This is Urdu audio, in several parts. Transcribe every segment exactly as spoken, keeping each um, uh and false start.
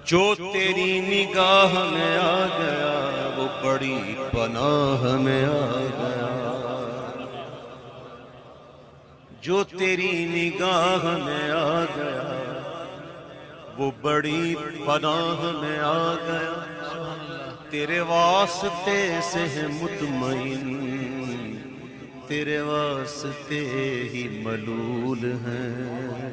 جو تیری نگاہ میں آ گیا وہ بڑی پناہ میں آ گیا، جو تیری نگاہ میں آ گیا وہ بڑی پناہ میں آ گیا، تیرے واسطے سے ہے مطمئن، تیرے واسطے ہی ملول ہیں۔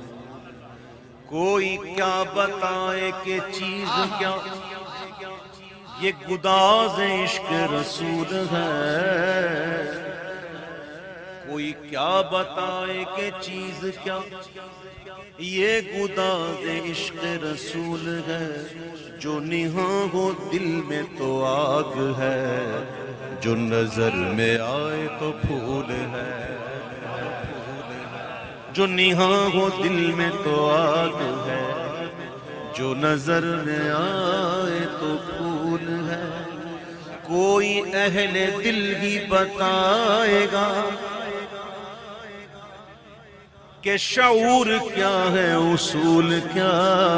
کوئی کیا بتائے کہ چیز کیا یہ گداز عشق رسول ہے، کوئی کیا بتائے کہ چیز کیا یہ گداز عشق رسول ہے، جو نہاں ہو دل میں تو آگ ہے، جو نظر میں آئے تو پھول ہے، جو نہاں ہو دل میں تو آگ ہے، جو نظر میں آئے تو پھول ہے۔ کوئی اہل دل ہی بتائے گا کہ شعور کیا ہے اصول کیا،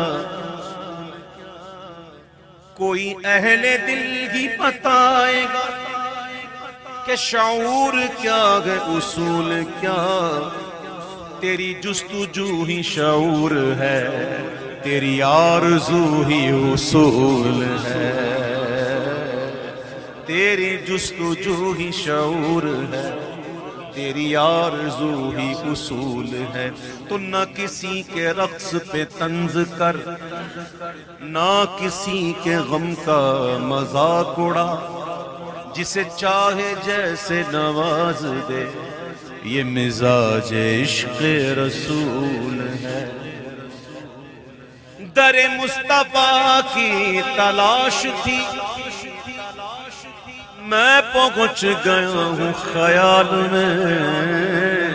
کوئی اہل دل ہی بتائے گا کہ شعور کیا ہے اصول کیا، تیری جستجو ہی شعور ہے، تیری آرزو ہی اصول ہے، تیری جستجو ہی شعور ہے، تیری آرزو ہی اصول ہے۔ تو نہ کسی کے رقص پہ طنز کر، نہ کسی کے غم کا مذاق اڑا، جسے چاہے جیسے نواز دے، یہ مزاج عشق رسول ہے۔ در مصطفیٰ کی تلاش تھی، میں پہنچ گیا ہوں خیال میں،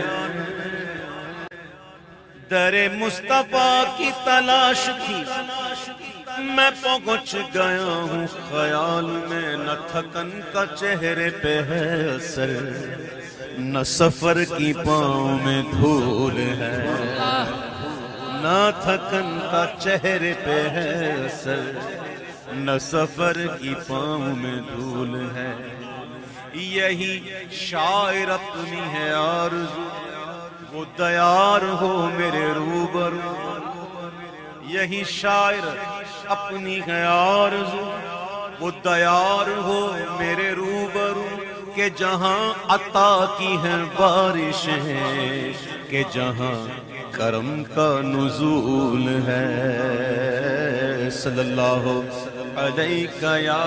در مصطفیٰ کی تلاش تھی، میں پہنچ گیا ہوں خیال میں، نہ تھکن کا چہرے پہ ہے اثر، نہ سفر کی پاؤں میں دھول ہے، نہ تھکن کا چہرے پہ ہے اثر، نہ سفر کی پاؤں میں دھول ہے۔ یہی شاعر اپنی ہے آرزو، وہ دیار ہو میرے روبرو، یہی شاعر اپنی ہے آرزو، وہ دیار ہو میرے روبرو، کہ جہاں عطا کی ہیں بارشیں، کہ جہاں کرم کا نزول ہے۔ صلی اللہ علیہ یا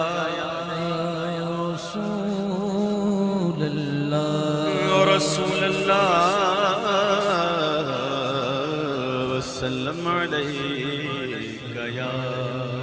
رسول اللہ، رسول اللہ وسلم علیہ یا